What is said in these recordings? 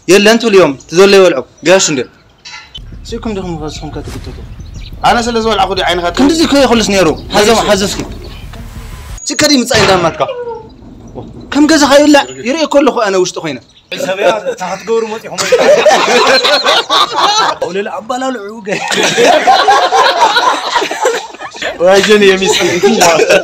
يلا انتوا اليوم تزولوا يولعوا قاش ندير سيكم دخم خاصكم كتقططوا انا سلازول اخذ عين خاطر كنت زي كي خلص نيرو هذا ما حزسكي سكري مصاين داماتك كم جزا خير لا يري كله خو انا وشت خوينا سبيا تحت قورو مطيحهم ولا لا عبالا العوقه واجني يا مسكين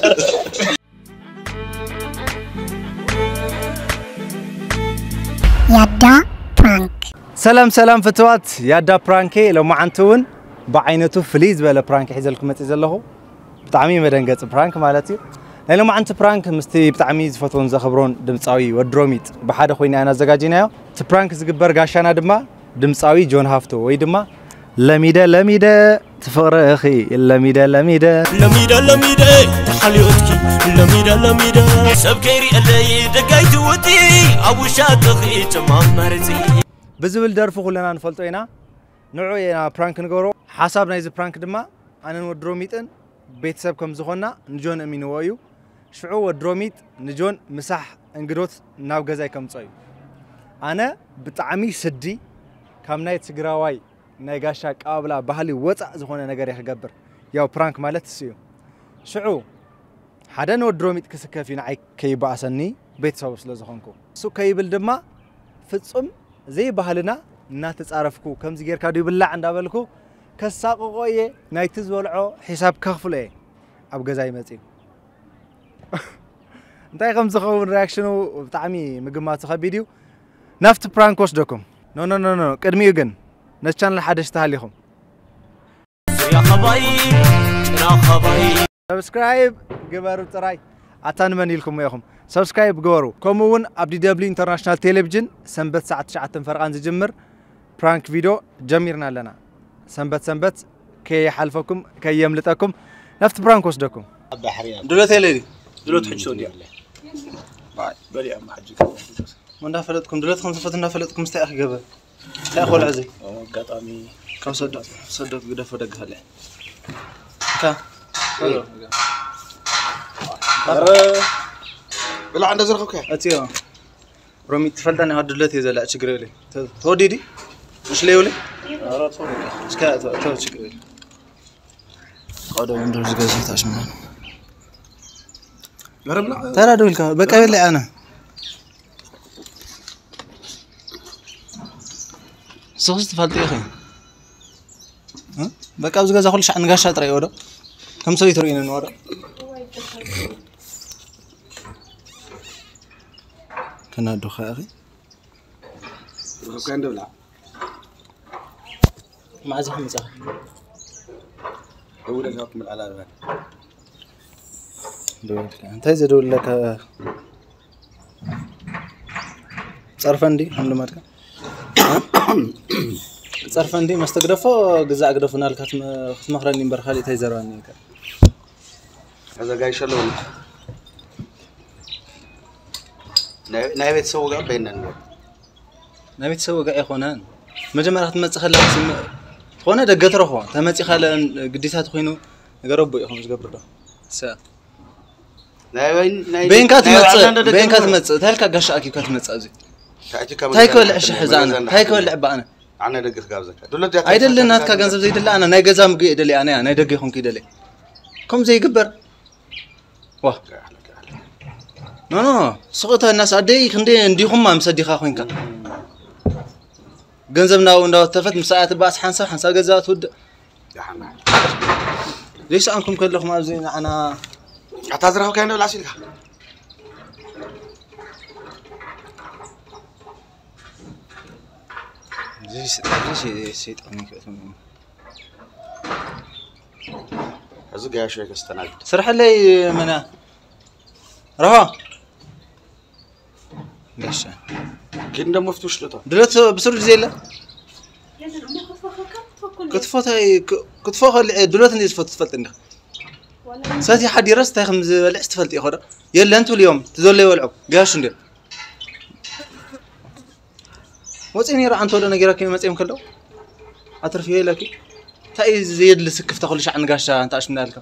يادا برانك سلام فتوات يادا برانكي لو ما عنتون بعينته فليز بلا برانك حيزلكم متزلهو بطعمي مدنقص برانك مالتي لو ما عنت برانك مستي بطعمي زفتون زخبرون دمصاوي ودروميت بحاده خوينا انا زغاجينايو تبرانك زغبر غاشانا دما دمصاوي جون هافتو وي دما لميده تفرخي لميده تحليوتكي لميده سبكيري اللي دقايت ودي ابوشات خي تمام مرزي بزبل درفو كلنا نفلطوينا نوعينا برانك نغورو حسابنا يز برانك دما انا ودروميتن بيتسب كم زخونا نجون امين ويو شعو ودروميت نجون مسح انغدوت ناو غزاي كم صايو انا بطعمي سدي كم نايت سغراواي نايغاشا قابلا بحالي وصا زخونه ነገር يخغبر ያው ፕራንክ ማለት ሲዩ شعو حدا نو دروميت كسكفينا اي كيباسني ቤተሰብ ስለዘኾንኩ ሱ ከይብል ድማ ፍጹም زي ባህልና እና ተጻረፍኩ ከምዚ ጌርካ ዱ ይብላዕ እንዳበልኩ ከሳቆቆየ ናይቲ ዝበልዖ ሒሳብ ከኽፍለ ኣብ ገዛይ መጺ እንታይ ከም ዝኸውን ሪአክሽኑ ብጣዕሚ ምግማት ከቢድዩ ናፍቲ ፕራንክ ወስደኩም ኖ ቅድሚኡ ግን نشان لحدش تهاليهم يا خباي سبسكرايب جبروا تراي عطان منيلكم ياهم سبسكرايب جورو كومون ابدي دبليو انترناشنال تيلفزيون سنبت ساعه 9 فرقان زجمر برانك فيديو جميرنا لنا سنبت كي يحلفكم كي يملطكم نفت برانك وسدكم دولت ليدي دولت حجو دي باي بلي ام حجك من دافلتكم دولت خمسه فتنا فلتكم استاخ جبل لا أخو العزي قطامي كم صدق قد فدق هلا كا بلا عند زرخك اتيو رومي تفلتني هاد دلت يزلا شكرلي توديدي مش ليولي ارا تفضل اسكا تو شكرلي قادو ندرس جازيت اشمن قرب لا ترى دولك بقى لي انا سوست فالتي اخي ها بقى ابز غزا كل شحن غاشا طري ودو كم سوي ترين نورا كنا دوخا اخي كان دبلا مع زحمه صح اول جاكم العلامات دولك انت زدول لك صرفندي حمد ماتك صرفندي مستقدفو غزا اقدفنا لك خمخرني برخالي تيزراني كا هذا جاي شلون نايبت سوق بيننا نايبت سوق يخونان مجمره تمصخلا خونا دغترخو تمصي خاله قديسات خوينو غربو يخون زغبر دو س بينكات مص تلك غشا اكي كات مص ازي تايكو لعش حزانه تايكو لعب انا انا دغخ غابزك دولت ايدل ناتكا غنزب زيدل انا ناي غزام يدلي انا ناي دغ يخون كيدلي كم زي يغبر واه نو سقطه الناس ادي خندي انديهم ما مسديخا خوينكا غنزبنا ونداو تفت مساعات باس حنسا غزات ود يا حنا ليش انكم كلكم ازين انا اعتذروا كانوا العسيل زي شيطان كتم ازق يا شيخ استناد سرح لي منا رها ليش كنا مفتوش لطو دلت بسرج زي لا كتفوت دلت اللي تفلت انك ساتي حد يرست خمس لعس تفلت يا خدا يلا انتوا اليوم تزولوا يولعوا قاش ندير وصيني راه انت ولا نغيرك مصيم كلو اترف يلكي تاي زيد لسكف تاخذ شعن غاشا انت اش منالك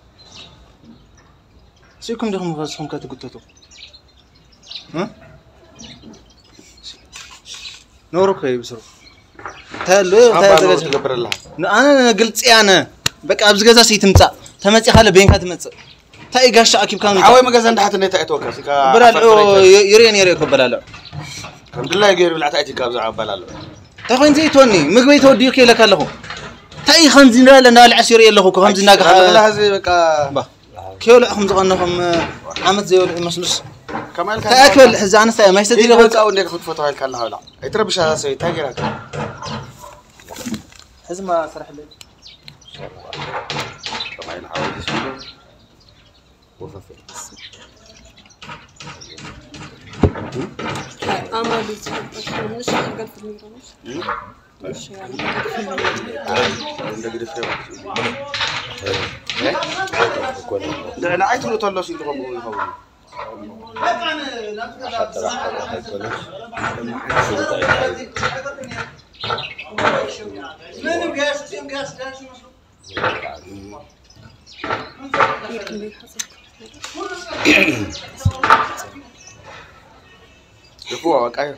سيكم دخم فاسكم كتقططوا ها نورك يبصروا تالو تاز قبر الله انا قلت انا بقى ابز غزا سيتمصا تمصي خاله بينكا تمص تاي غاش اكيب كان عوي ما غزا اندحت نيتا اتوكل بلالو يرين كبلالو الحمد لله غير بلعت ايتي كابزا عبلالو تاخين زي توني مغبي توديو كيلك الله تاي خنزي لا العسير يلهو خنزي ناغ لا هذه بقى با كيول اخم زغنهم عمت زي مسلس كمال كان تاكل حزانه ساي ما يسدي له او انك خد فوتو هاي كلها ولا يتربش هذا سوي تاغيرك حزم ما صرح لي طبعا عاود يسوي وففي اما مش قد في المدرسه مش يعني انا عايز تقول له شيء تقوم يفوق وقاية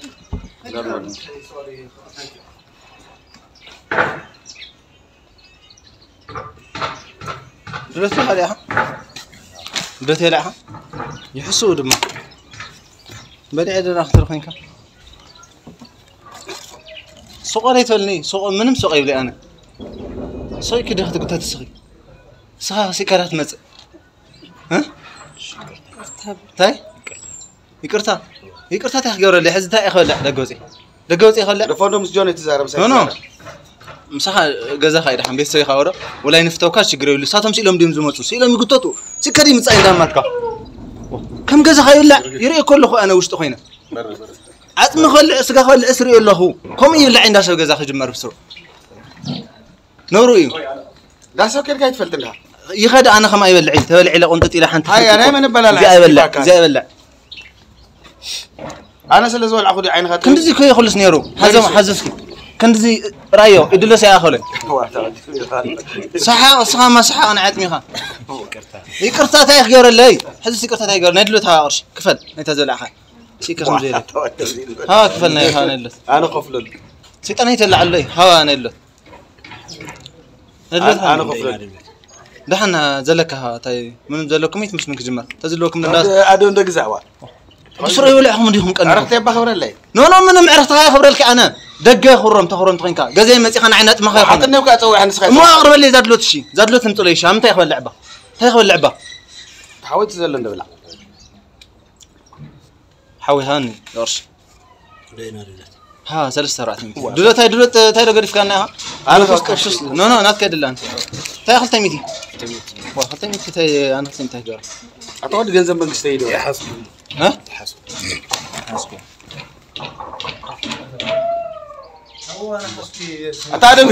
درتي عليها درتي عليها يحسوا دم بدي عدنا اختار خينك سوق ريتولني سوق منم سوق يبلي انا سوق كده اخذ قطعه الصغي صها سكرات مص ها تاي يقرتا تخغور لي حزتا يخلع دغوصي يخلع دفوندوم جوني تزارب نو نو مسخا غزا خايد حم بيسوي خاورا ولا ينفتوكا شغروا لي ساتم سيلم ديم زمصو سيلم يغططو سكري مصاي داماتكا كم غزا خايلا يري كله انا وشط خوينا عطم خل اسغا خل اسري له كم يلا عند سو غزا خجمر بسرو نورو دا سو كير كاي تفلتلها يخد انا خما يبلعي تبلعي لقنطت الى حنت هاي انا من بلا زي يبلع انا سلازول اخذ عين خاطر كندزي كي يخلص نيرو هذا حزسك كندزي رايو ادلس يا اخولي صح ما صح انا عتمي خان يكرتا تاي غير لي حزس يكرتا تاي غير ندلتها قرش كفل انت زلعها شي كخم زي ها كفلنا يا خان ندلت انا قفل سيطان يتلع لي ها ندلت انا قفل دحنا زلكها تاي من زلكم مش من كجمر تزلوكم الناس ادون دغزاوا بسرعه يولعهم ديهم قال عرفت يبا خبر لي نو من معرفتها خبر لك انا دقه خرم تخرم تخينكا غزي مصي خنا عينات ما خايف حتى نبقى تصوي عن سخاي ما اقرب لي زادلوت شي زادلوت نطلي شام تا يخبل لعبه حاولت تزل ندبلا حاوي هاني قرش ها ثلاث ساعات دلوت تاي دغريف كان انا فكرت نو نات كدلان تاي خلت ميتي خلت ميتي تاي انا سنت هجر اطود ገንዘብ መንግስት ይሄድ ያሐስቡ ها حاسبو هو انا حسبي اتعلم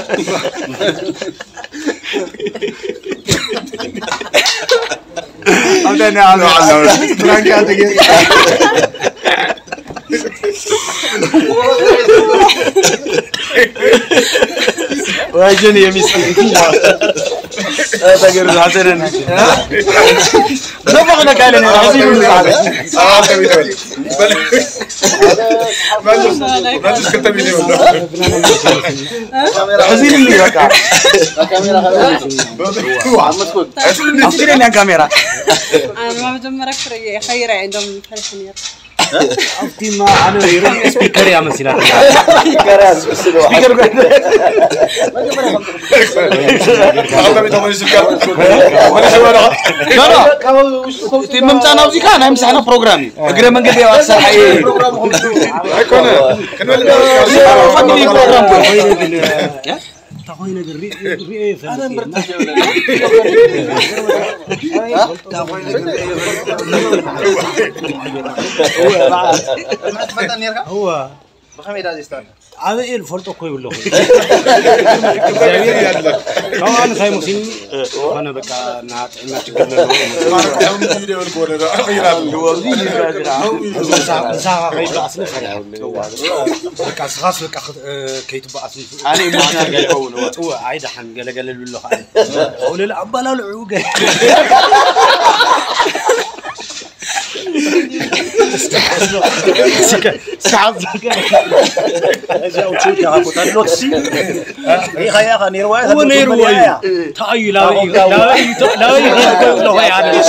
انا على فرانك اتجي واجني يا مسكين هذا غير حسن نبغى نكالن عايزين بلش كنت بيني والله عايزين اللي بقى كاميرا هو عم تقول عايزين لي كاميرا انا ما بجمرك فري خير عندهم فرحني أفتي ما أنا يرون سبيكر يا مسيرة سبيكر هذا بيتهم سبيكر ولا شو انا لا تممتنا وزي كان امسحنا بروجرامي اقرا من قبل اكثر حي بروجرام كان فاميلي بروجرام تاخوينا الري انا مرتاح هو بخميد هذا يستاهل هذا ايه الفرط كوي ولا هو انا خايف مسين وانا بقى نات ما تقدر ساعه غير اصلا بقى خلاص بقى كيت بقى انا ما قال هو عايد حن قال له قول لا ابا لا ساعة جاو تشوكي هاكو تنوتسي هي خيا نيرواي ونيرواي تاي لا لا يعني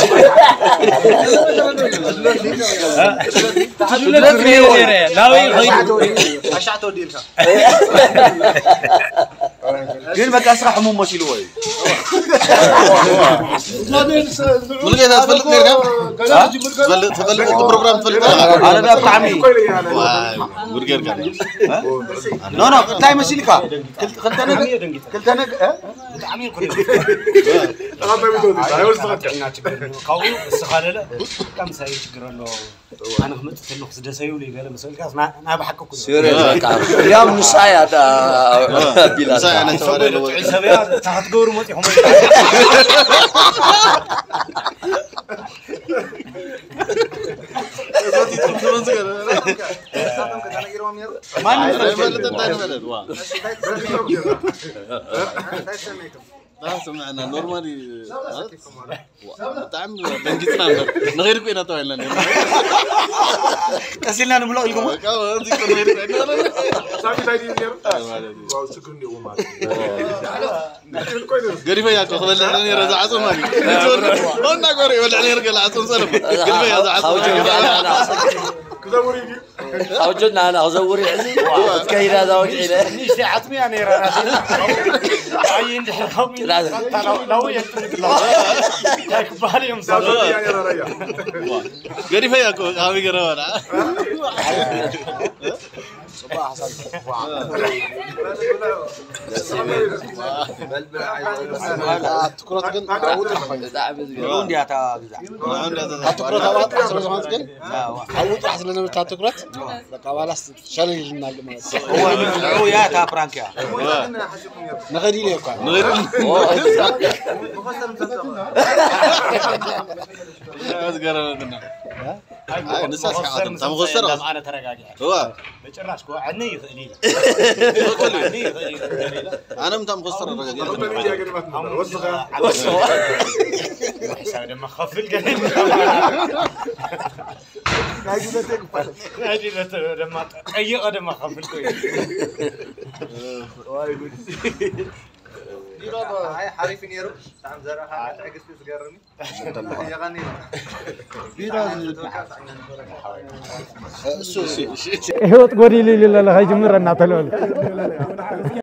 اشعتو ديلها قال ما كاسرح مو ماشي لوي من غير تفلت نرجع تفلت البروجرام تفلت على ده طعمي برجر كان نو تاي ماشي لك قلت انا طعمي كله قوي بس خالله كم ساي تقرا انا خمت في نقص دسيو لي قال مسلك انا بحكك سير يا من سايا بلال سايا انا توري سبيا تحت قور موتي هم لا سمعنا نورمالي تعمل بنجيتنا نغيركم هنا طويلنا كسلنا نملأ لكم قريبا يا اخو خلينا نرجع عصام مالي قلنا قري ولا نرجع عصام سلم قريبا يا عصام خوجنا انا ازوري عزي تكاين هذا وجعي نيش عطمي يعني راسي عين دحكم لو يترك ياك بالي مصاب قريبا يا اخو هاوي قرانا صباح صباح تكرات كن عود يا تا تكرات اوقات احسن زمان كن عود احسن لنا تكرات بقى والاس شالي لنا هو يا تا برانكيا نغدي لي كان هاي نساس حاتم تم غسر انا ترقاقي هو بچراش كو عني يخليل انا متم غسر الرجال حساب لما خفل قال ناجي لما اي قدم خفل كويس هاي حريف نيرو تعم زرعها تعكس في سجارني يغني هو تقولي لي لا لا هاي جمرة نعطلول